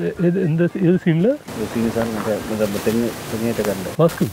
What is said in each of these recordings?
എന്താ ഏത് സീനില് മാസ്ക്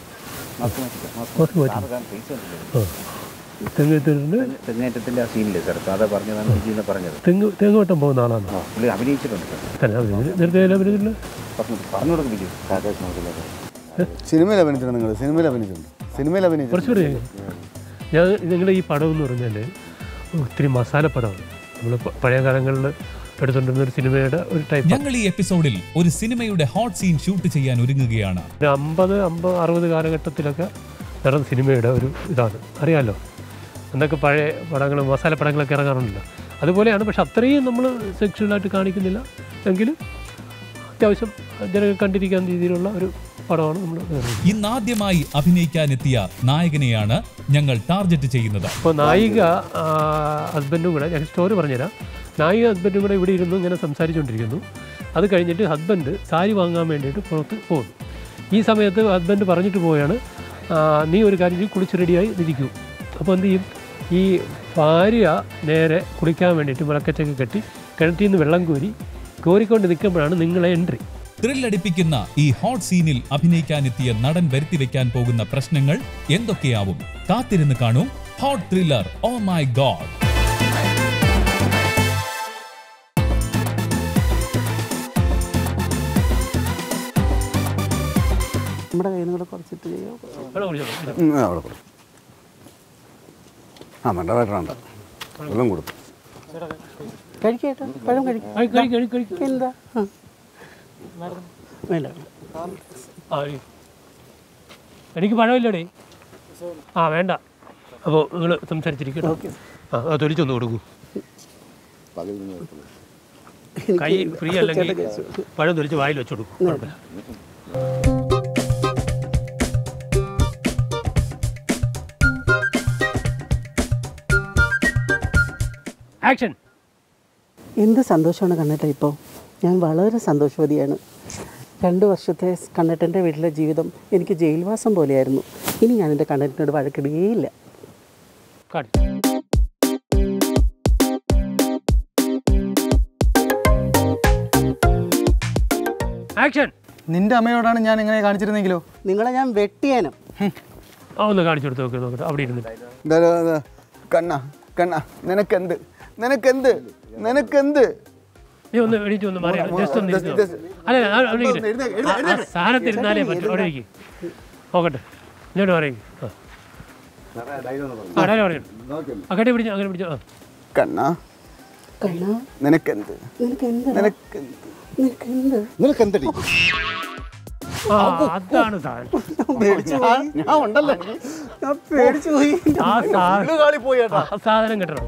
തെങ്ങേറ്റത്തിന്റെ ആ സീനില്ലേ സാർ സാധാ പറഞ്ഞത് തെങ്ങോട്ടം പോകുന്ന ആളാണ് പുള്ളി അഭിനയിച്ചിട്ടുണ്ട് നേരത്തെ അഭിനയിച്ചിട്ടുണ്ട്. പറഞ്ഞു കൊടുക്കും സിനിമയിൽ അഭിനയിച്ചിട്ടുണ്ട്. നിങ്ങൾ സിനിമയിൽ അഭിനയിച്ചു കുറച്ചുകൂടി ഞാൻ നിങ്ങളുടെ ഈ പടം എന്ന് പറഞ്ഞാൽ ഒത്തിരി മസാല പടമാണ്. നമ്മൾ പഴയ കാലങ്ങളിൽ എടുത്തുകൊണ്ടിരുന്ന ഒരു സിനിമയുടെ ഒരു ടൈപ്പ്. ഞങ്ങൾ ഈ എപ്പിസോഡിൽ ഒരു സിനിമയുടെ ഹോട്ട് സീൻ ഷൂട്ട് ചെയ്യാൻ ഒരുങ്ങുകയാണ്. 50-60 കാലഘട്ടത്തിലൊക്കെ നടന്ന സിനിമയുടെ ഒരു ഇതാണ്. അറിയാമല്ലോ, എന്നൊക്കെ പഴയ പടങ്ങൾ മസാല പടങ്ങളൊക്കെ ഇറങ്ങാറുണ്ടല്ലോ, അതുപോലെയാണ്. പക്ഷെ അത്രയും നമ്മൾ സെക്ഷുവലായിട്ട് കാണിക്കുന്നില്ല എങ്കിലും അത്യാവശ്യം ജനങ്ങൾ കണ്ടിരിക്കാൻ രീതിയിലുള്ള ഒരു പടമാണ് നമ്മൾ. ഇന്നാദ്യമായി അഭിനയിക്കാനെത്തിയ നായകനെയാണ് ഞങ്ങൾ ടാർഗറ്റ് ചെയ്യുന്നത്. അപ്പോൾ നായിക ഹസ്ബൻഡും കൂടെ, ഞാൻ സ്റ്റോറി പറഞ്ഞുതരാം. നായിക ഹസ്ബൻഡും കൂടെ ഇവിടെ ഇരുന്ന് ഇങ്ങനെ സംസാരിച്ചുകൊണ്ടിരിക്കുന്നു. അത് കഴിഞ്ഞിട്ട് ഹസ്ബൻഡ് സാരി വാങ്ങാൻ വേണ്ടിയിട്ട് പുറത്ത് പോകുന്നു. ഈ സമയത്ത് ഹസ്ബൻഡ് പറഞ്ഞിട്ട് പോവുകയാണ്, നീ ഒരു കാര്യം കുളിച്ച് റെഡിയായി ഇരിക്കൂ. അപ്പോൾ എന്ത് ചെയ്യും, ഈ ഭാര്യ നേരെ കുളിക്കാൻ വേണ്ടിയിട്ട് വിളക്കച്ചൊക്കെ കെട്ടി കിണറ്റിൽ നിന്ന് വെള്ളം കോരിക്കൊണ്ട് നിൽക്കുമ്പോഴാണ് നിങ്ങളെ എൻട്രി. ത്രില്ലടിപ്പിക്കുന്ന ഈ ഹോട്ട് സീനിൽ അഭിനയിക്കാനെത്തിയ നടൻ വരുത്തിവെക്കാൻ പോകുന്ന പ്രശ്നങ്ങൾ എന്തൊക്കെയാവും? കാത്തിരുന്ന് കാണൂ hot thriller oh my god. നമ്മുടെ കയ്യിൽ നിന്ന് കുറച്ചിട്ട് ചെയ്യാം. വെള്ളം കൊടുത്തു കഴിക്കേട്ടോ, പഴം കഴിക്കും. എന്താ വേണ്ട, എനിക്ക് പഴമില്ലടേ. വേണ്ട. അപ്പോൾ നിങ്ങൾ സംസാരിച്ചിരിക്കട്ടോ. തൊലിച്ചൊന്ന് കൊടുക്കൂ. കൈ ഫ്രീ അല്ലെങ്കിൽ പഴം തൊലിച്ച് വായിൽ വെച്ച് കൊടുക്കും. കുഴപ്പമില്ല. ആക്ഷൻ. എന്ത് സന്തോഷമാണ് കണ്ണേട്ട. ഇപ്പോൾ ഞാൻ വളരെ സന്തോഷവതിയാണ്. 2 വർഷത്തെ കണ്ണേട്ടൻ്റെ വീട്ടിലെ ജീവിതം എനിക്ക് ജയിൽവാസം പോലെയായിരുന്നു. ഇനി ഞാൻ എൻ്റെ കണ്ണേട്ടനോട് വഴക്കിടുകയില്ല. ആക്ഷൻ. നിന്റെ അമ്മയോടാണ് ഞാൻ ഇങ്ങനെ കാണിച്ചിരുന്നെങ്കിലോ? നിങ്ങളെ ഞാൻ വെട്ടിയാനും. ഒന്ന് കാണിച്ചു കൊടുത്ത് നോക്കട്ടെ. അവിടെ ഇരുന്നിട്ട് കണ്ണ നിനക്കെന്ത് നീ ഒന്ന് എണീറ്റ് ഒന്ന് മാറി ജസ്റ്റ് ഒന്ന് സ്ഥാനത്തിരുന്നാലേ പറ്റും. അവിടെ ഇരിക്കും. നോക്കട്ടെ, ഇങ്ങോട്ട് പറയും. കട്ടി പിടിച്ചു, അങ്ങനെ പിടിച്ചോ. നിനക്കെന്ത് അതാണ് സാധനം. സാധനം കിട്ടണം.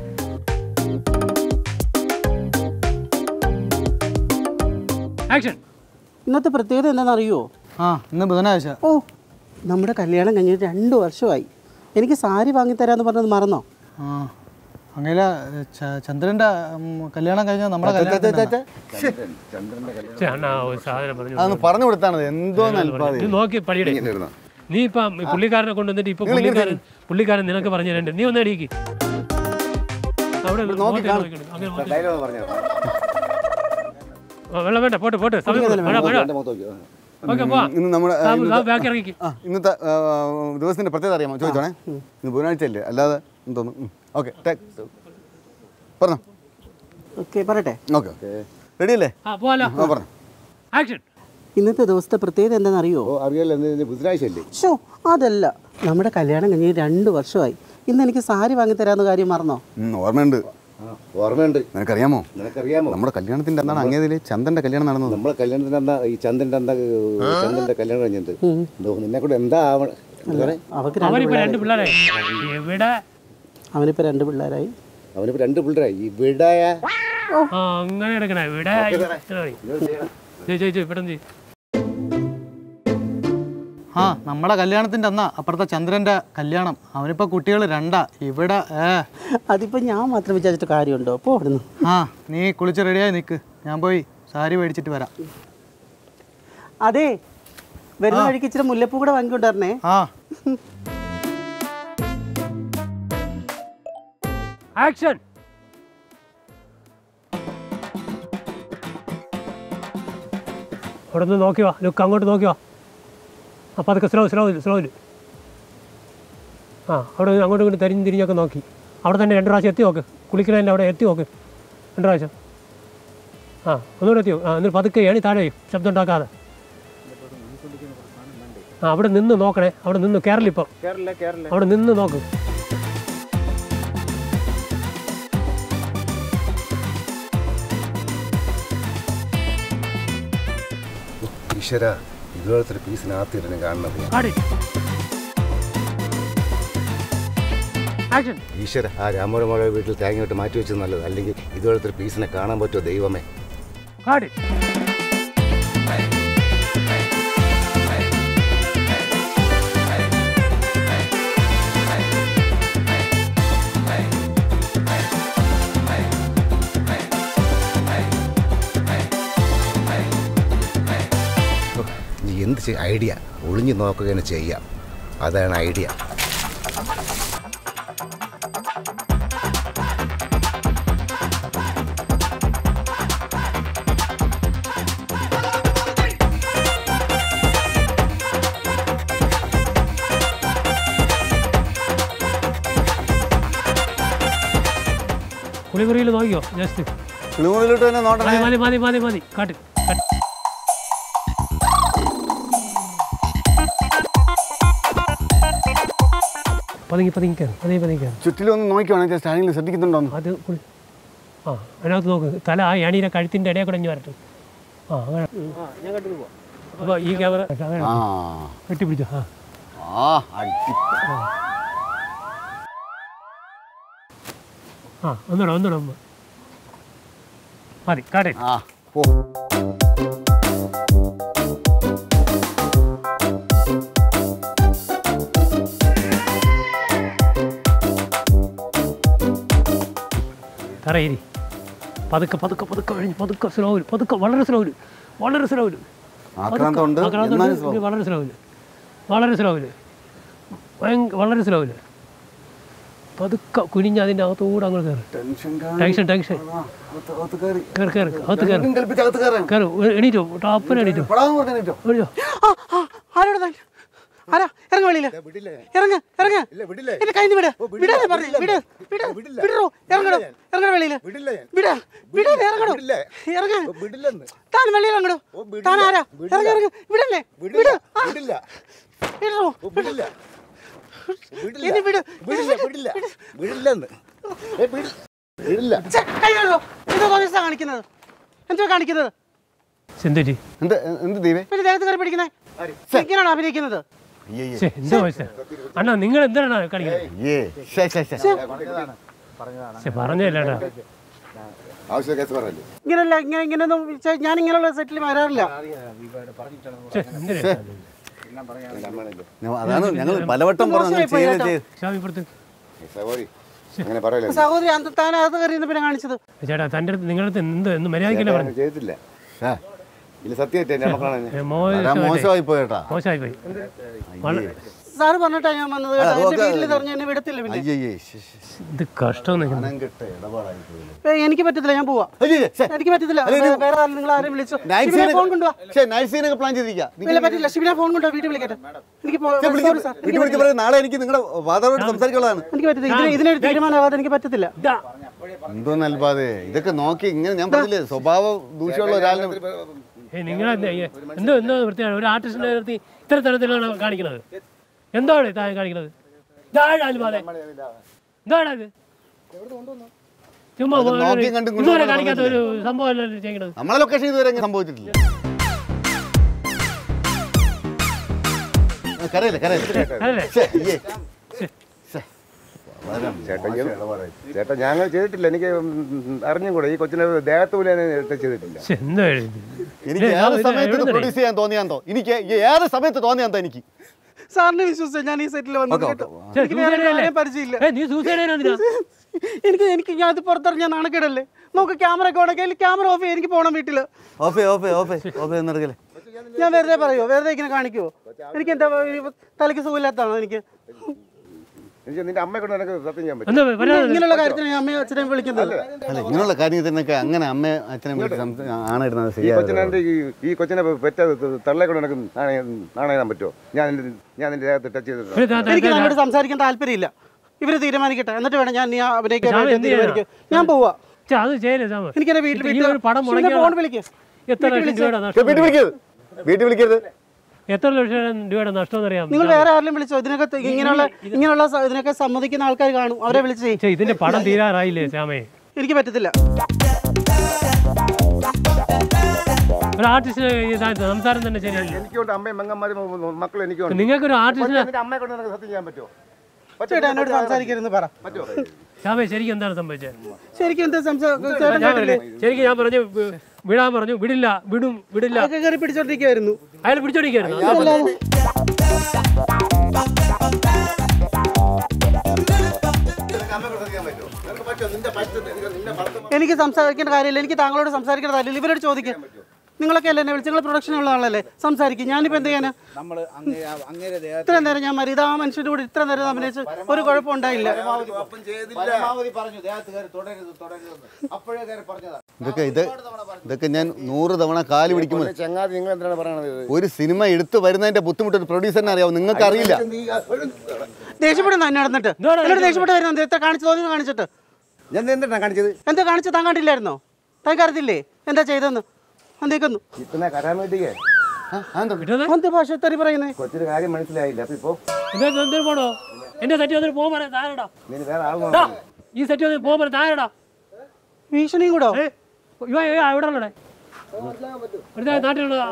ആക്ഷൻ. ഇന്നത്തെ പ്രത്യേകത എന്താണെന്നറിയോ? ഇന്ന് ബുധനാഴ്ച. നമ്മുടെ കല്യാണം കഴിഞ്ഞിട്ട് 2 വർഷമായി. എനിക്ക് സാരി വാങ്ങിത്തരാന്ന് പറഞ്ഞത് മറന്നോ? അങ്ങനെ ചന്ദ്രന്റെ കല്യാണം കഴിഞ്ഞാൽ നമ്മുടെ പറഞ്ഞു കൊടുത്താണ്. എന്തോ നോക്കി പടിയുടെ. നീ ഇപ്പം പുള്ളിക്കാരനെ കൊണ്ടുവന്നിട്ട് ഇപ്പൊ പുള്ളിക്കാരൻ നിനക്ക് പറഞ്ഞു തരണ്ടേ? നീ ഒന്ന് അടിക്ക്. അവിടെ വെള്ളം വേണ്ട, പോട്ടെ. ഇന്നത്തെ ദിവസത്തിന്റെ പ്രത്യേകത അറിയാമോ? ചോദിച്ചോണേ. ഇന്ന് ബുധനാഴ്ച അല്ലേ? അല്ലാതെ തോന്നുന്നു. ഓക്കെ, പറഞ്ഞോ. പറയട്ടെ. റെഡി അല്ലേ? ഇന്നത്തെ ദിവസത്തെ പ്രത്യേകത എന്താണെന്നറിയോ? ബുധനാഴ്ച അല്ലേ? അതല്ല, നമ്മുടെ കല്യാണം കഴിഞ്ഞ് 2 വർഷമായി. ഇന്ന് എനിക്ക് സാരി വാങ്ങിത്തരാന്ന് കാര്യം മറന്നോ? ഓർമ്മയുണ്ട്. നിനക്കറിയാമോ നമ്മുടെ കല്യാണത്തിന്റെ എന്താണ് അങ്ങേതില് ചന്ദ്രന്റെ കല്യാണം നടന്നത്? നമ്മളെ കല്യാണത്തിന്റെ എന്താ ഈ ചന്ദ്രന്റെ കല്യാണം കഴിഞ്ഞിട്ട് നിന്നെ കൂടെ എന്താ അവനിപ്പോ 2 പിള്ളേരായി. ഇവിടെ അങ്ങനെ എടുക്കണേ. ഇവിടെ നമ്മുടെ കല്യാണത്തിന്റെ അന്നാ അപ്പുറത്തെ ചന്ദ്രന്റെ കല്യാണം. അവനിപ്പോ കുട്ടികൾ 2 ഇവിടെ. അതിപ്പോ ഞാൻ മാത്രം വിചാരിച്ചിട്ട് കാര്യമുണ്ടോ? പോടുന്നു. നീ കുളിച്ച് റെഡിയായി നിൽക്ക്, ഞാൻ പോയി സാരി മേടിച്ചിട്ട് വരാം. അതെ, വരുന്ന വഴിക്ക് ഇച്ചിരി മുല്ലപ്പൂ കൂടെ വാങ്ങിക്കൊണ്ടിരുന്നേ. ആക്ഷൻ. അവിടെ നിന്ന് നോക്കി വാ, ലുക്ക് അങ്ങോട്ട് നോക്കി വാ. അപ്പോൾ അതൊക്കെ സ്ലോയിൽ. ആ അവിടെ അങ്ങോട്ടും ഇങ്ങോട്ട് തിരിഞ്ഞൊക്കെ നോക്കി. അവിടെ തന്നെ 2 പ്രാവശ്യം എത്തി നോക്ക്. കുളിക്കുന്നതിൻ്റെ അവിടെ എത്തി നോക്ക് 2 പ്രാവശ്യം. ആ ഒന്നുകൂടെ എത്തിയോ? ആ എന്നിട്ട് പതുക്കെ ഏണി താഴെ ശബ്ദം ഉണ്ടാക്കാതെ. ആ അവിടെ നിന്ന് നോക്കണേ. അവിടെ നിന്ന് കേരളിപ്പം അവിടെ നിന്ന് നോക്ക്. ഈശ്വര, ഇതുപോലത്തെ ഒരു പീസിനകത്തിരുന്ന് കാണുന്നത് ഈശ്വര, ആ രാമോരമോളെ വീട്ടിൽ തേങ്ങയിട്ട് മാറ്റി വെച്ചത് നല്ലത്. അല്ലെങ്കിൽ ഇതുപോലത്തെ ഒരു പീസിനെ കാണാൻ പറ്റുമോ ദൈവമേ? എന്ത് ഐഡിയ? ഒളിഞ്ഞു നോക്കുകയാണ് ചെയ്യാം. അതാണ് ഐഡിയ. കുളിമുറിയിൽ നോക്കിയോ? ജസ്റ്റ് കുളിമുറിയിലോട്ട് തന്നെ നോട്ടം. മതി കാട്ട്. പതുങ്ങിക്കാൻ ചുറ്റിലൊന്ന് നോക്കിയാണെങ്കിൽ സ്റ്റാൻഡിൽ ശ്രദ്ധിക്കുന്നുണ്ടോ? അത് ആ അതിനകത്ത് നോക്ക്. തല ആ അണിയുടെ കഴുത്തിൻ്റെ ഇടയിൽ കൂടെ വരട്ടെ. ആ അങ്ങനെ. അപ്പോൾ ഈ ക്യാമറ അങ്ങനെ വെട്ടിപ്പിടിച്ചോ. ഒന്നുകൂടെ മതി കാട്ടെ. തറയിരി. പതുക്കെ സ്ലോവിൽ, വളരെ സ്ലോവിൽ, വളരെ സ്ലോവിൽ. പതുക്കെ കുനിഞ്ഞ് അതിൻ്റെ അകത്തൂടെ അങ്ങോട്ട് കയറി. ടെൻഷൻ കയറി എണീറ്റോ? ടാപ്പന എണീറ്റോ? ആരാ? ഇറങ്ങ വെളിയില്. ഇറങ്ങ എന്റെ കയ്യിൽ നിന്ന് ഇറങ്ങണ വെളിയില്. താൻ വെളിയിൽ ഇറങ്ങണോ? താൻ ആരാ? ഇറങ്ങ വിടല്ലേ? കാണിക്കുന്നത് എന്താ കാണിക്കുന്നത്? ദേഹത്ത് കയറി പിടിക്കുന്നത് ഇങ്ങനെയാണോ അഭിനയിക്കുന്നത്? അണ്ണാ നിങ്ങൾ എന്താണ് പറഞ്ഞല്ലേടാ? ഇങ്ങനെയല്ല, ഇങ്ങനെയൊന്നും ഞാൻ ഇങ്ങനെയുള്ള സെറ്റിൽ വരാറില്ല. അതാണ് ഞങ്ങൾ പലവട്ടം സഹോദരി താൻ അത് കയറി പിന്നെ കാണിച്ചത്. ചേട്ടാ തൻ്റെ അടുത്ത് നിങ്ങളുടെ അടുത്ത് എന്ത് മര്യാദയ്ക്കല്ലേ പറഞ്ഞു? ചെയ്തില്ല. മോശമായി പോയേട്ടാ. മോശമായിപ്പോയി. സാറ് പറഞ്ഞിട്ടാ ഞാൻ വന്നത്. വീട്ടിൽ പറഞ്ഞ് എന്നെ വിടത്തില്ല. ഇത് കഷ്ടം. എനിക്ക് പറ്റത്തില്ല, ഞാൻ പോവാ. എനിക്ക് പറ്റത്തില്ല. വേറെ നിങ്ങൾ ആരെയും വിളിച്ചോ? ഫോൺ കൊണ്ടുപോവാ. പ്ലാൻ ചെയ്തിരിക്കുക. പറ്റില്ല. ശിവനെ ഫോൺ കൊണ്ടുപോവാ. വീട്ടിൽ വിളിക്കട്ടെ. നാളെ എനിക്ക് നിങ്ങളുടെ ഫാദറോട് സംസാരിക്കാനുള്ളതാണ്. എനിക്ക് പറ്റത്തില്ല. ഇതിനൊരു തീരുമാനമാകാതെ എനിക്ക് പറ്റത്തില്ല. എന്തോ നൽകാതെ ഇതൊക്കെ നോക്കി ഇങ്ങനെ ഞാൻ പറഞ്ഞില്ലേ, സ്വഭാവ ദൂഷ്യമുള്ള ഒരാളിനെ എന്തോ വൃത്തിയാണ്. ഒരു ആർട്ടിസ്റ്റിനെ നിർത്തി ഇത്ര തരത്തിലാണ് കാണിക്കുന്നത്. എന്താണ് താൻ കാണിക്കുന്നത്? എന്താണത്? ചുമ്മാ ഇതുവരെ കാണിക്കാത്ത ഒരു സംഭവം ചെയ്യുന്നത്. നമ്മളെ ലൊക്കേഷൻ ഇതുവരെ സംഭവിച്ചിട്ടില്ല. ചേട്ടാ ഞങ്ങൾ ചെയ്തിട്ടില്ല. എനിക്ക് അറിഞ്ഞും കൂടെ ഈ കൊച്ചിനെ ദേഹത്ത് പോലെ ചെയ്തിട്ടില്ല. എനിക്ക് ഏത് സമയത്ത് പ്രൊഡ്യൂസ് ചെയ്യാൻ തോന്നിയാന്തോ, എനിക്ക് ഏത് സമയത്ത് തോന്നിയാന്തോ എനിക്ക് സാറിനെ വിശ്വസിച്ച ഞാൻ ഈ സെറ്റിൽ വന്നത്. പരിചയമില്ല. എനിക്ക് ഞാൻ ഇത് പുറത്തിറങ്ങിയ നാണക്കേടല്ലേ? നോക്ക്, ക്യാമറ ഒക്കെ ഓണാക്കി ക്യാമറ ഓഫ് ചെയ്യാൻ എനിക്ക് പോകണം വീട്ടില്. ഞാൻ വെറുതെ പറയോ? വെറുതെ ഇങ്ങനെ കാണിക്കുവോ? എനിക്ക് എന്താ തലയ്ക്ക് സുഖമില്ലാത്തതാണോ? എനിക്ക് എനിക്ക് നിന്റെ അമ്മയെ കൊണ്ട് എനിക്ക് സത്യം ചെയ്യാൻ പറ്റും. എന്താ വരാതെ ഇങ്ങനെയുള്ള കാര്യത്തിന് അമ്മയും അച്ഛനെയും വിളിക്കുന്നത് അല്ല ഇങ്ങനെയുള്ള കാര്യത്തിനൊക്കെ അങ്ങനെ അമ്മയെ അച്ഛനെ വിളിച്ച് ആണിടുന്നത് ഈ ശരിയാണ്. കൊച്ചിനെ ഈ കൊച്ചിനെ പെറ്റ തള്ളയെ കൊണ്ട് എനിക്ക് നാണയം പറ്റുമോ? ഞാൻ നിന്റെ ദേഹത്ത് ടച്ച് ചെയ്തിട്ടുണ്ട്. എനിക്ക് എന്നോട് സംസാരിക്കാൻ താല്പര്യമില്ല. ഇവര് തീരുമാനിക്കട്ടെ, എന്നിട്ട് വേണം ഞാൻ അഭിനയിക്കാൻ തീരുമാനിക്കും. ഞാൻ പോവാ. അത് ചെയ്യല്ലേ സാമ. എനിക്ക് എന്റെ വീട്ടിൽ പടം ഫോൺ വിളിക്കും. എത്ര ലക്ഷം രൂപയുടെ നഷ്ടം? വീട്ടിൽ വിളിക്കരുത്. എത്ര ലക്ഷം രൂപയുടെ നഷ്ടം അറിയാം? നിങ്ങൾ വേറെ ആരെങ്കിലും വിളിച്ചോ? ഇതിനൊക്കെ ഇങ്ങനെയുള്ള ഇതിനൊക്കെ സമ്മതിക്കുന്ന ആൾക്കാർ കാണും, അവരെ വിളിച്ച് ഇതിന്റെ പടം തീരാറായില്ലേ ശ്യാമേ? എനിക്ക് പറ്റത്തില്ല. ഒരു ആർട്ടിസ്റ്റിന് സംസാരം തന്നെ ശരിയല്ല. എനിക്കുണ്ട് അമ്മയും പെങ്ങന്മാരും മക്കളും എനിക്കുണ്ട്. നിങ്ങൾക്കൊരു ആർട്ടിസ്റ്റിന് അമ്മയെ കൊണ്ട് എനിക്ക് സത്യം ചെയ്യാൻ പറ്റുമോ? ചേട്ടാ എന്നോട് സംസാരിക്കരുന്ന് പറ. ശ്യാമേ ശരിക്കും എന്താണ് സംഭവിച്ചത്? ശരിക്കും എന്താ ശരിക്കും ഞാൻ പറഞ്ഞു വിടാൻ പറഞ്ഞു, വിടില്ല, വിടില്ല. കയറി പിടിച്ചോണ്ടിരിക്കുവായിരുന്നു. അയാൾ പിടിച്ചോണ്ടിരിക്കുന്നു. എനിക്ക് സംസാരിക്കേണ്ട കാര്യമില്ല. എനിക്ക് താങ്കളോട് സംസാരിക്കേണ്ട കാര്യമില്ല. ഇവരോട് ചോദിക്കുക. നിങ്ങളൊക്കെ അല്ലേ എന്നെ വിളിച്ച്, നിങ്ങൾ പ്രൊഡക്ഷനുള്ള ആളല്ലേ, സംസാരിക്കും. ഞാനിപ്പോൾ എന്ത് ചെയ്യാനാ? ഇത്ര നേരം ഞാൻ മരി, ഇതാ മനുഷ്യൻ്റെ കൂടെ ഇത്ര നേരം അഭിനയിച്ച് ഒരു കുഴപ്പം ഉണ്ടായില്ല. ഇതൊക്കെ ഞാൻ 100 തവണ കാല് പിടിക്കുമ്പോൾ ചങ്ങാതി നിങ്ങൾ എന്താണ് പറയണത്? ഒരു സിനിമ എടുത്തു വരുന്നതിന്റെ ബുദ്ധിമുട്ട് ഒരു പ്രൊഡ്യൂസറിനെ അറിയാവും, നിങ്ങൾക്ക് അറിയില്ല. ദേഷ്യപ്പെടുന്ന എന്നെ നടന്നിട്ട് എന്നോട് ദേഷ്യപ്പെട്ട് വരുന്നത് എത്ര കാണിച്ചു തോന്നി കാണിച്ചിട്ട് ഞാൻ എന്താണ് കാണിച്ചത്? എന്താ കാണിച്ചു? താൻ കണ്ടില്ലായിരുന്നോ? താൻ കരുതില്ലേ എന്താ ചെയ്തെന്ന്? എന്തേക്കുന്നു ഭാഷ തെറി പറയുന്നേ? കൊച്ചിന് കാര്യം മനസ്സിലായില്ല. അപ്പൊ ഇപ്പൊ പോണോ? എന്റെ സെറ്റ് വന്നിട്ട് പോകാൻ പറയാം. താരടാ ഈ സെറ്റ് വന്നിട്ട് പോകാൻ പറയാം. താരടാ ഭീഷണിയും കൂടോ? എവിടെ ഉള്ളടേ? നാട്ടിലുള്ള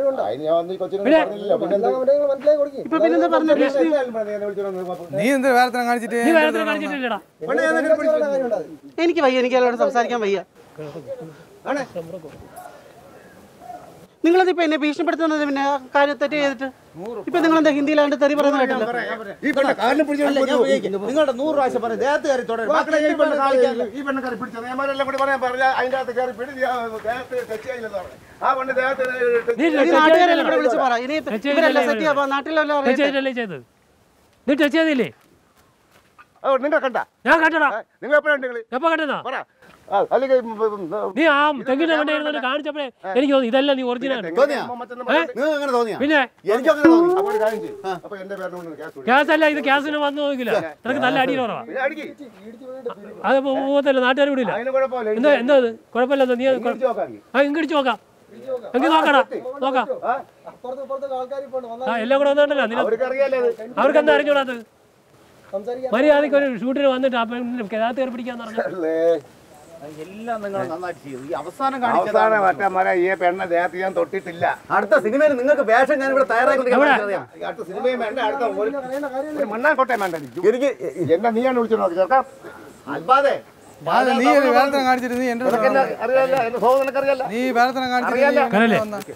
ഇപ്പൊ പിന്നെന്താ പറഞ്ഞ? നീ എന്താ വേറെ കാണിച്ചിട്ട്? എനിക്ക് വയ്യ, എനിക്ക് അയാളോട് സംസാരിക്കാൻ വയ്യ. നിങ്ങളതിപ്പോ എന്നെ ഭീഷണിപ്പെടുത്തുന്നത് പിന്നെ കാര്യം തെറ്റ് ചെയ്തിട്ട് ഇപ്പൊ നിങ്ങളെന്താ ഹിന്ദിയിലാണ്ട് തെറി പറയുന്ന കേട്ടില്ല? നിങ്ങളുടെ 100 പ്രാവശ്യം പറഞ്ഞു ദേഹത്ത് കയറി തുടരും. നാട്ടുകാരെല്ലാം ഇവിടെ വിളിച്ച് പറ. ഇനി ഇവരെല്ലാം സെറ്റ് ചെയ്യാ നാട്ടിലെല്ലാം ചെയ്തത്. നീ ടച്ച് ചെയ്തില്ലേ? നിങ്ങൾ കണ്ട? ഞാൻ കണ്ടടാ. നിങ്ങൾ എപ്പോഴാണ് എപ്പോ കണ്ടതാ? അല്ലെങ്കിൽ നീ ആ തെങ്ങിന്റെ വണ്ടി കാണിച്ചപ്പോഴേ എനിക്ക് തോന്നി ഇതെല്ലാം നീ ഒറിജിനൽ. പിന്നെ ഗ്യാസ് അല്ല, ഇത് ഗ്യാസിന് വന്നു നോക്കില്ല. നിനക്ക് നല്ല അടി കുറവാ. അത് പോകത്തല്ല, നാട്ടുകാർ വിടില്ല. എന്താ എന്താ കുഴപ്പമില്ല. നീ ഇങ്ങടിച്ചു നോക്കാം. എങ്കിൽ നോക്കടാ, നോക്കാം. എല്ലാം കൂടെ വന്നോണ്ടല്ലോ. അവർക്ക് എന്താ അറിഞ്ഞൂടാത്? മര്യാദക്ക് ഒരു ഷൂട്ടിന് വന്നിട്ട് കയറി പിടിക്കാന്ന് പറഞ്ഞു. എല്ലാം നിങ്ങൾ നന്നായിട്ട് ചെയ്തു. ഈ അവസാനം ഈ പെണ്ണ ദേഹത്ത് ഞാൻ തൊട്ടിട്ടില്ല. അടുത്ത സിനിമയിൽ നിങ്ങൾക്ക് വേഷം ഞാൻ ഇവിടെ തയ്യാറാക്കി. അടുത്ത സിനിമയും വേണ്ട, അടുത്ത മണ്ണാൻകോട്ടയം വേണ്ട. എനിക്ക് എന്നെ നീയാണ് വിളിച്ചു നോക്കി ചേർക്കാം. അൽബാദേ നീ വേറെ കാണിച്ചിട്ട് നീ എന്റെ അറിയാല്ല, എന്റെ സോദരൻ നിനക്കറിയാല്ല. നീ വേറെ കാണിച്ചിട്ട്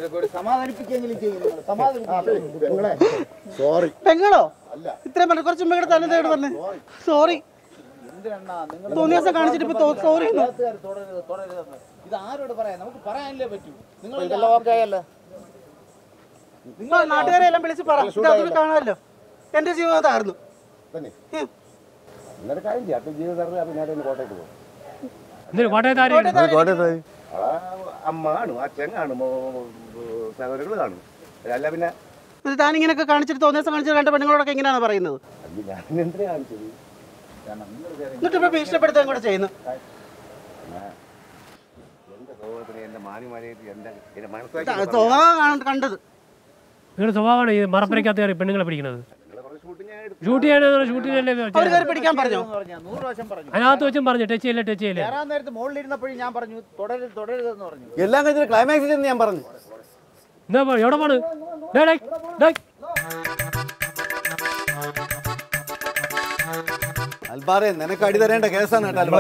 സോറി. പെങ്ങളോ? ഇത്രയും പറഞ്ഞു. കുറച്ച് മുമ്പ് തന്നെ പറഞ്ഞു സോറി. തോന്നിയ ദിവസം കാണിച്ചിട്ട് ഇപ്പൊ സോറി. ഇത് ആരോട് പറയാം? നമുക്ക് പറയാനല്ലേ പറ്റൂ. നിങ്ങൾ നാട്ടുകാരെ എല്ലാം വിളിച്ച് പറ. കാണാമല്ലോ. എന്റെ ജീവിതം താർന്നു. അമ്മ കാണും, അച്ഛൻ കാണും, സഹോദരങ്ങൾ കാണും. അല്ല പിന്നെ താൻ ഇങ്ങനെയൊക്കെ കാണിച്ചിട്ട് തോന്നിയ ദിവസം കാണിച്ചിട്ട് രണ്ട് പെണ്ണുങ്ങളോടൊക്കെ എങ്ങനെയാണ് പറയുന്നത്? ഞാൻ എന്തിനാ കാണിച്ചത്? എന്നിട്ട് ഇപ്പൊ ഭീഷണിപ്പെടുത്താൻ കൂടെ ചെയ്യുന്നു. കണ്ടത് നിങ്ങളുടെ സ്വഭാവമാണ് ഈ മറപ്പരയ്ക്കകത്ത് കയറി പെണ്ണുങ്ങളെ പിടിക്കുന്നത്. ഷൂട്ട് ചെയ്യാനല്ലേ പിടിക്കാൻ പറഞ്ഞു. അതിനകത്ത് വെച്ചും പറഞ്ഞു ടച്ച് ചെയ്യില്ല, ടച്ച് ചെയ്യില്ല. മുകളിലിരുന്നപ്പോഴും ഞാൻ പറഞ്ഞു തുടരുത് തുടരുതെന്ന് പറഞ്ഞു. എല്ലാം കഴിഞ്ഞ ക്ലൈമാക്സിൽ ഞാൻ പറഞ്ഞു. എന്താ എവിടെ പോണ്? അൽബാറെ നിനക്ക് അടി തരേണ്ട കേസാണ് കേട്ടോ.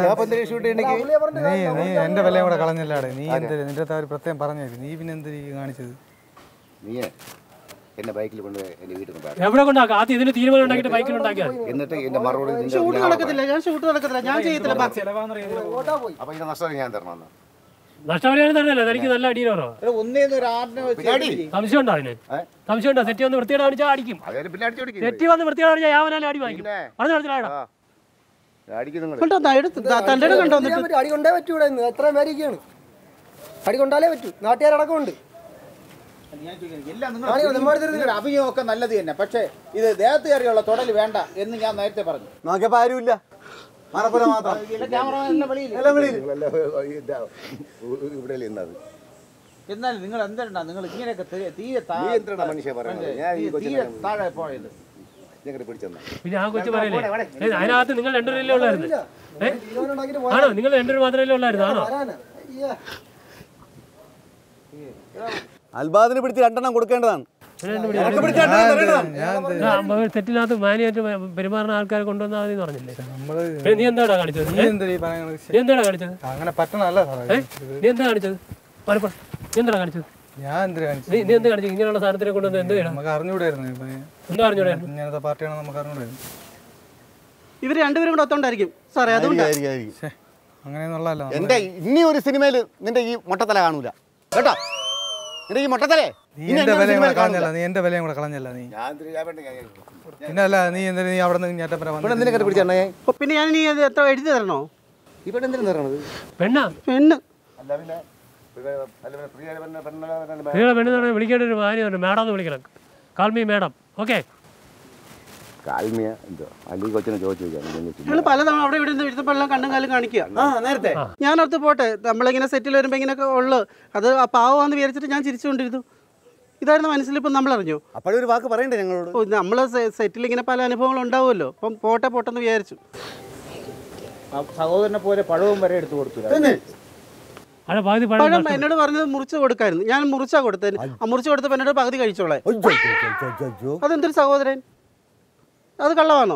നീ എന്റെ വിലയും കൂടെ കളഞ്ഞല്ലാടെ. നീ നിന്റെ പ്രത്യേകം പറഞ്ഞു. നീ പിന്നെ എന്ത് കാണിച്ചത്? നീ എന്നെ ബൈക്കിൽ കൊണ്ട് എന്റെ വീട്ടിൽ എവിടെ കൊണ്ടാക്കാം? ആദ്യം ഇതിന് തീരുമാനം ഉണ്ടാക്കിയിട്ട് ബൈക്കിൽ ഉണ്ടാക്കിയാൽ എന്നിട്ട് എന്റെ മറുപടി ഷൂട്ട് നടക്കത്തില്ല. ഞാൻ ഷൂട്ട് നടക്കത്തില്ല. ഞാൻ ചെയ്യത്തില്ല. അപ്പൊ ഇതിന്റെ നഷ്ടം ഞാൻ തരണം. നഷ്ടപരിഹാരം തന്നെയല്ലേ തനിക്ക് നല്ല അടിയിൽ കുറവാ. സംശയം ഉണ്ടോ അതിന്? സംശയം ഉണ്ടോ? സെറ്റി വന്ന് വൃത്തിയോടെ കാണിച്ചാൽ അടിക്കും. സെറ്റി വന്ന് വൃത്തിയോടെ കാണിച്ചാൽ യാവനാലും അടി വാങ്ങിക്കും. പറഞ്ഞു മനസ്സിലായോ? അടി കൊണ്ടേ പറ്റൂടെ? എത്രയും പേരൊക്കെയാണ് അടി കൊണ്ടാലേ പറ്റൂ. നാട്ടുകാരടക്കമുണ്ട്. അഭിനയമൊക്കെ നല്ലത് തന്നെ, പക്ഷേ ഇത് ദേഹത്ത് കയറിയുള്ള തൊടൽ വേണ്ട എന്ന് ഞാൻ നേരത്തെ പറഞ്ഞു. നോക്കിയപ്പോ ആരുമില്ല, എന്നാൽ നിങ്ങൾ എന്താ നിങ്ങൾ ഇങ്ങനെയൊക്കെ തീരെ താഴെ പോയത്? പിന്നെ ആ കൊച്ചു പറയല്ലേ അതിനകത്ത് നിങ്ങൾ രണ്ടുപേരല്ലേ ഉള്ളായിരുന്നു? ആണോ നിങ്ങൾ രണ്ടുപേരും മാത്രമല്ലേ ഉള്ളായിരുന്നു? ആണോ? അൽബാദിന് പിടിച്ച് 2 എണ്ണം കൊടുക്കേണ്ടതാണ്. സെറ്റിനകത്ത് മാനിയായിട്ട് പെരുമാറുന്ന ആൾക്കാരെ കൊണ്ടുവന്നാൽ മതി എന്ന് പറഞ്ഞില്ലേ? നീ എന്താടാ കാണിച്ചത്? നീ എന്താടാ കാണിച്ചത്? അങ്ങനെ പറ്റണല്ല. നീ എന്താ കാണിച്ചത്? നീ എന്താ കാണിച്ചത്? നീ എന്താ കാണിച്ചത്? ഇങ്ങനെയുള്ള സാധനത്തിനെ കൊണ്ടുവന്ന് എന്ത് ചെയ്യണം? നമുക്ക് അറിഞ്ഞൂടായിരുന്നു. എന്താ അറിഞ്ഞൂടായിരുന്നു? ഇങ്ങനത്തെ പാർട്ടിയാണെന്ന് നമുക്ക് അറിഞ്ഞൂടായിരുന്നു. ഇവര് രണ്ടുപേരും കൂടെ ഒത്തോണ്ടായിരിക്കും സാറേ. അതുകൊണ്ട് അങ്ങനെയൊന്നുള്ളതല്ല. എന്റെ ഇനി ഒരു സിനിമയിൽ നിന്റെ ഈ മൊട്ടത്തല കാണൂല കേട്ടോ. നിന്റെ ഈ മൊട്ടത്തലേ നീ എന്റെ വിലയും കൂടെ കളഞ്ഞല്ല. നീ എന്റെ വിലയും കൂടെ കളഞ്ഞല്ല. നീ പിന്നെ അല്ല നീ എന്താ നീ അവിടെ നിന്ന് പിന്നെ ഞാൻ നീ എത്ര എഴുതി തരണോ? ഇവിടെ എന്തിനാ തരണത്? പെണ്ണാ? പെണ്ണ് പെണ്ണ് വിളിക്കേണ്ട ഒരു മാന്യം മേഡം എന്ന് വിളിക്കണം. കാൽമി മേഡം. ഓക്കെ നിങ്ങൾ പലതവണ അവിടെ ഇവിടെ എഴുതപ്പോൾ എല്ലാം കണ്ണും കാലും കാണിക്കുക. ഞാൻ അടുത്ത് പോട്ടെ, നമ്മളിങ്ങനെ സെറ്റിൽ വരുമ്പോൾ ഇങ്ങനെയൊക്കെ ഉള്ളു. അത് പാവമാണെന്ന് വിചാരിച്ചിട്ട് ഞാൻ ചിരിച്ചുകൊണ്ടിരുന്നു. ഇതായിരുന്നു മനസ്സിലിപ്പം നമ്മളറിഞ്ഞു. അപ്പോഴൊരു വാക്ക് പറയണ്ടേ ഞങ്ങളോട്? ഓ നമ്മൾ സെറ്റിൽ ഇങ്ങനെ പല അനുഭവങ്ങൾ ഉണ്ടാവുമല്ലോ. അപ്പം പോട്ടെ പോട്ടെന്ന് വിചാരിച്ചു. സഹോദരനെ പോലെ പഴവും വരെ എടുത്തു കൊടുത്തു. പഴം എന്നോട് പറഞ്ഞത് മുറിച്ച് കൊടുക്കായിരുന്നു. ഞാൻ മുറിച്ചാ കൊടുത്തത്. ആ മുറിച്ച് കൊടുത്തപ്പോൾ എന്നോട് പകുതി കഴിച്ചോളെ. അതെന്തൊരു സഹോദരൻ? അത് കള്ളമാണോ?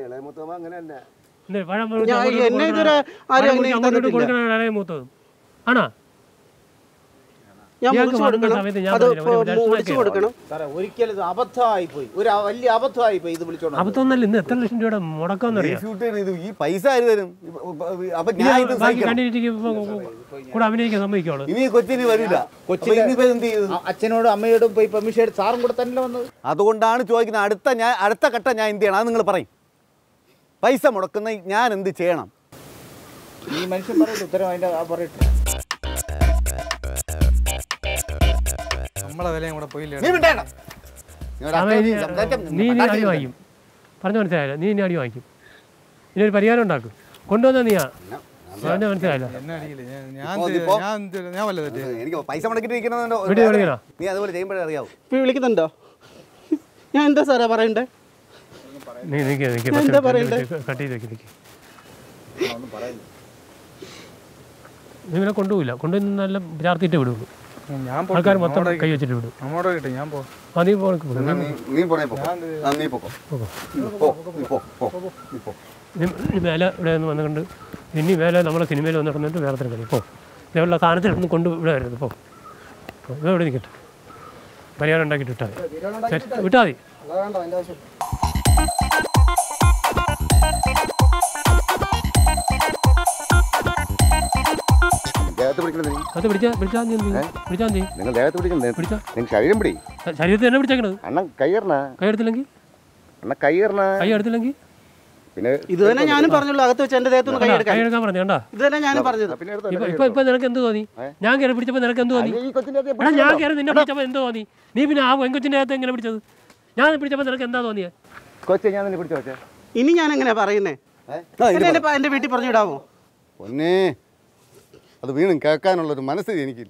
എന്നെ ഇതുവരെ ആരും അങ്ങനെ ആണോ? ഞാൻ മുറിച്ച് കൊടുക്കണം, അത് മുറിച്ച് കൊടുക്കണം. ഒരിക്കലും അബദ്ധമായി പോയി, ഒരു വലിയ അബദ്ധമായി പോയി. ഇത് വിളിച്ചോണ്ട് അബദ്ധമൊന്നല്ല. ഇന്ന് എത്ര ലക്ഷം രൂപയുടെ മുടക്കം ഈ പൈസ ആര് തരും? കൂടെ അഭിനയിക്കാൻ സമ്മതിക്കുള്ളൂ. ഇനി കൊച്ചിന് വരില്ല. അച്ഛനോടും അമ്മയോടും പോയി പെർമിഷൻ എടുത്ത് സാറും കൂടെ തന്നെ വന്നത്. അതുകൊണ്ടാണ് ചോദിക്കുന്നത്. അടുത്ത ഘട്ടം ഞാൻ എന്ത് ചെയ്യണം? അത് നിങ്ങൾ പറയും. പൈസ മുടക്കുന്ന ഞാൻ എന്ത് ചെയ്യണം? ഈ മനുഷ്യൻ പറയുന്നത് ഉത്തരം അതിന്റെ പറയട്ടെ. നമ്മളെ വിലയും കൂടെ പോയില്ലേ? നീ അടി വാങ്ങിക്കും. പറഞ്ഞു മനസ്സിലായില്ല? നീ ഇനി അടി വാങ്ങിക്കും. ഇനി ഒരു പരിഹാരം ഉണ്ടാക്കും. കൊണ്ടുവന്ന നീയാ. പറഞ്ഞു മനസ്സിലായില്ല? എനിക്ക് പൈസ മുടക്കിട്ട് നീ അതുപോലെ ചെയ്യുമ്പോഴേ അറിയാവൂ. ഇപ്പൊ വിളിക്കുന്നുണ്ടോ? ഞാൻ എന്താ സാറേ പറയണ്ടേ? കട്ട് ചെയ്ത് വെക്ക്. നീ കൊണ്ടുപോയില്ല. കൊണ്ടുവന്ന് നല്ല ചാർത്തിയിട്ട് വിടുള്ളൂ. ആൾക്കാർ മൊത്തം കൈ വെച്ചിട്ട് വിടും. മേലെ ഇവിടെ ഒന്ന് വന്നുകൊണ്ട് ഇനി മേലെ നമ്മളെ സിനിമയിൽ വന്നിട്ട് വേറെ തന്നെ കളി. ഇതേപോലുള്ള സാധനത്തിനൊന്നും കൊണ്ട് ഇവിടെ വരരുത്. ഇവിടെ നിൽക്കട്ടെ. പരിഹാരം ഉണ്ടാക്കിയിട്ട് വിട്ടാൽ മതി. ശരീരത്തിൽ തന്നെ പിടിച്ചേക്കണത്. കൈയെടുത്തില്ലെങ്കിൽ പിന്നെ ഇത് തന്നെ ഞാനും പറഞ്ഞുള്ളൂ. അകത്ത് വെച്ച് എന്റെ ദേഹത്ത് കൈയെടുക്കാൻ പറഞ്ഞു. കണ്ടാ? ഇത് തന്നെ ഞാനും പറഞ്ഞത്. ഇപ്പൊ നിനക്ക് എന്ത് തോന്നി? ഞാൻ കയറി പിടിച്ചപ്പോ നിനക്ക് എന്ത് തോന്നി? ഞാൻ കയറി നിന്നെ പിടിച്ചപ്പോ എന്ത് തോന്നി? നീ പിന്നെ ആ പെൺകൊച്ചിന്റെ അകത്ത് എങ്ങനെ പിടിച്ചത്? ഞാൻ പിടിച്ചപ്പോ നിനക്ക് എന്താ തോന്നിയത്? ഇനി ഞാൻ എങ്ങനെയാ പറയുന്നേ? എന്റെ വീട്ടിൽ പറഞ്ഞു വിടാമോ? അത് വീണ്ടും കേൾക്കാനുള്ളൊരു മനസ്സിൽ എനിക്കില്ല.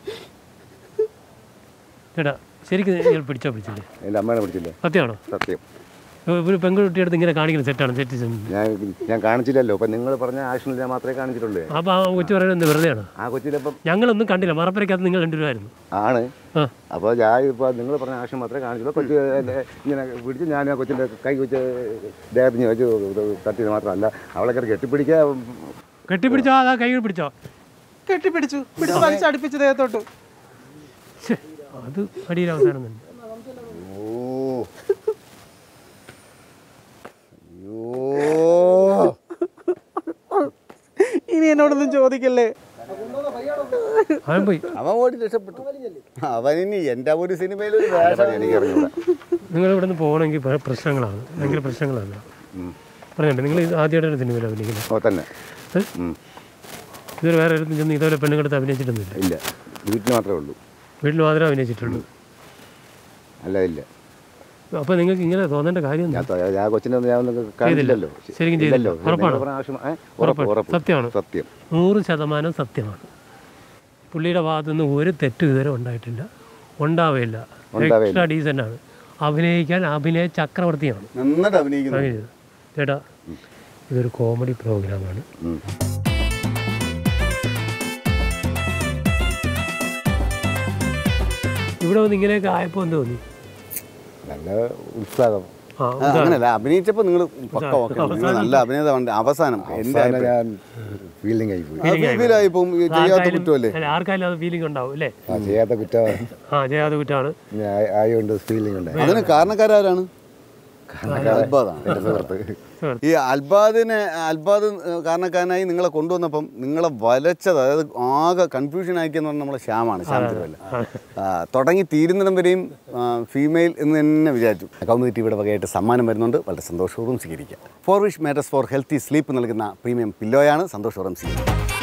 ചേട്ടാ ശരിക്കും പിടിച്ചില്ലേ? എൻ്റെ അമ്മേനെ പിടിച്ചില്ലേ? സത്യമാണോ? സത്യം. ഒരു പെൺകുട്ടിയെടുത്ത് ഇങ്ങനെ കാണിക്കുന്നത് സെറ്റാണ്. ഞാൻ കാണിച്ചില്ലല്ലോ. അപ്പം നിങ്ങൾ പറഞ്ഞ ആക്ഷനിൽ ഞാൻ മാത്രമേ കാണിച്ചിട്ടുള്ളൂ. അപ്പോൾ ആ കൊച്ചു പറയുന്നത് വെറുതെയാണ്. ആ കൊച്ചിലിപ്പം ഞങ്ങളൊന്നും കണ്ടില്ല. മറപ്പരക്കകത്ത് നിങ്ങൾ കണ്ടുവരുമായിരുന്നു. ആണ്. അപ്പോൾ ഞാൻ ഇപ്പോൾ നിങ്ങൾ പറഞ്ഞ ആക്ഷൻ മാത്രമേ കാണിച്ചുള്ളൂ. കൊച്ചു ഇങ്ങനെ പിടിച്ച് ഞാൻ ആ കൊച്ചിൻ്റെ കൈ വെച്ച് ദേഹത്തിന് വെച്ച് തട്ടിയത് മാത്രമല്ല, അവളെ കെട്ടിപ്പിടിച്ചോ? അതാ കൈ പിടിച്ചോ? കെട്ടിപ്പിടിച്ചു. പിടിച്ച് വലിച്ചടുപ്പിച്ചു ദേഹത്തോട്ട്. അത് അടിയിൽ അവസാനം തന്നെ. ഇനി എന്നോടൊന്നും ചോദിക്കല്ലേ. അവൻ പോയി. അവൻ ഓടി രക്ഷപ്പെട്ടു. അവനിനി എൻ്റെ ഒരു സിനിമയിൽ ഒരു വേഷം എനിക്കറിഞ്ഞൂടാ. നിങ്ങൾ ഇവിടെ നിന്ന് പോകണമെങ്കിൽ പ്രശ്നങ്ങളാണ്, ഭയങ്കര പ്രശ്നങ്ങളാണ്. പറഞ്ഞിട്ട് നിങ്ങൾ ആദ്യമായിട്ട് ഒരു സിനിമയിൽ അഭിനയിക്കുന്നത്? ഓ തന്നെ. ഇതൊരു വേറെ ഒരു ചെന്ന് ഇതുപോലെ പെണ്ണുങ്ങളടുത്ത് അഭിനയിച്ചിട്ടൊന്നുമില്ല? ഇല്ല, വീട്ടിൽ മാത്രമേ ഉള്ളൂ. വീട്ടിൽ മാത്രമേ അഭിനയിച്ചിട്ടുള്ളൂ? അല്ല ഇല്ല. അപ്പോൾ നിങ്ങൾക്ക് ഇങ്ങനെ തോന്നേണ്ട കാര്യം ഞാൻ കൊച്ചിനെ കാണില്ലല്ലോ. ശരിക്കും ചെയ്തില്ലല്ലോ. ഉറപ്പാണ്? സത്യമാണ്. സത്യം, 100% സത്യമാണ്. പുള്ളിയുടെ ഭാഗത്തു നിന്ന് ഒരു തെറ്റ് ഇതുവരെ ഉണ്ടായിട്ടില്ല, ഉണ്ടാവില്ല. എക്സ്ട്രാ ഡീസൻ്റാണ്. അഭിനയ ചക്രവർത്തിയാണ്. നന്നായിട്ട് അഭിനയിക്കുന്നത്. ചേട്ടാ, ഇതൊരു കോമഡി പ്രോഗ്രാമാണ്. ഇവിടെ വന്ന് ഇങ്ങനെയൊക്കെ ആയപ്പോൾ എന്ത് തോന്നി? നല്ല ഉത്സാഹം. അങ്ങനെയല്ല, അഭിനയിച്ചപ്പോൾ നിങ്ങൾ പക്ക ഓക്കെ, നല്ല അഭിനേതാവുണ്ട്. അവസാനം ഞാൻ ഫീലിംഗ് ആയിപ്പോയി പോകും. ചെയ്യാത്ത കുറ്റമല്ലേ? ആർക്കായാലും അത് ഫീലിംഗ് ഉണ്ടാവും അല്ലേ? ചെയ്യാത്ത കുറ്റമാണ്. ചെയ്യാത്ത കുറ്റമാണ് ആയതുകൊണ്ട് ഫീലിംഗ് ഉണ്ടായി. അതിന് കാരണക്കാരാരാണ്? ഈ അൽബാദ് കാരണക്കാരനായി നിങ്ങളെ കൊണ്ടുവന്നപ്പം നിങ്ങളെ വലച്ചത്, അതായത് ആകെ കൺഫ്യൂഷൻ ആക്കിയെന്ന് പറഞ്ഞാൽ നമ്മളെ ശ്യാമാണ്. ശ്യാമത്തിലല്ല തുടങ്ങി തീരുന്നിടം വരെയും ഫീമെയിൽ എന്ന് തന്നെ വിചാരിച്ചു. കൗമുദി ടിവിയുടെ വകയായിട്ട് സമ്മാനം വരുന്നുണ്ട്, വളരെ സന്തോഷപൂർവ്വം സ്വീകരിക്കുക. For wish matters for healthy sleep നൽകുന്ന പ്രീമിയം പില്ലോയാണ്. സന്തോഷപൂർവ്വം സ്വീകരിക്കുക.